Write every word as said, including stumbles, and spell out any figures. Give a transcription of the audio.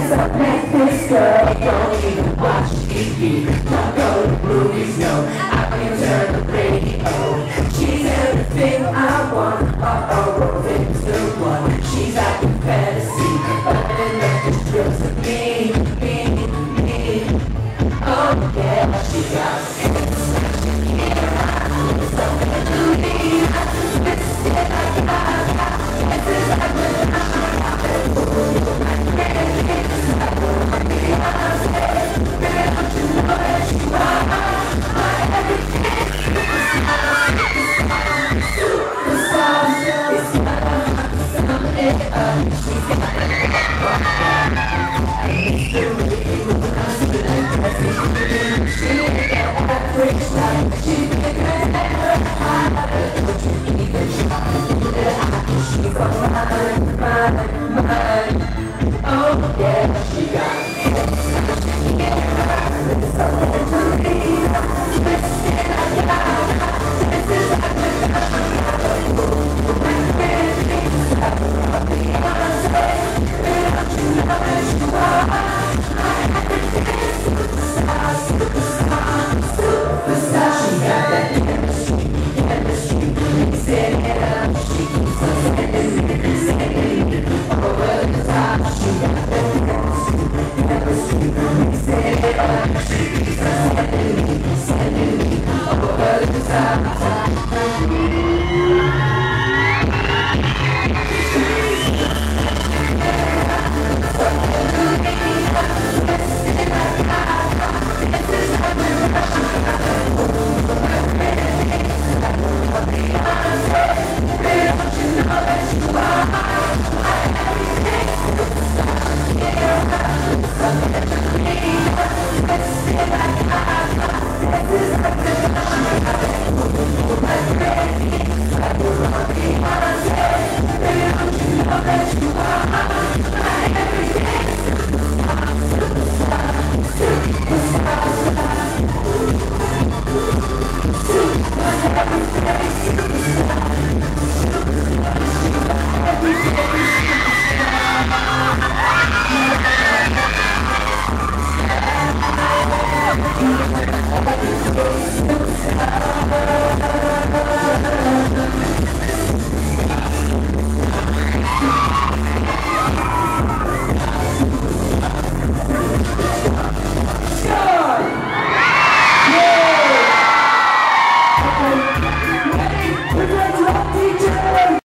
Make this girl don't even watch T V, don't go to movies, no, I can turn the radio. She's everything I want, oh, oh, things the one. She's like a fantasy, but in love just thrills to me, me, me. Oh yeah, she got something to me. This is like I, this is like when oh yeah, she got you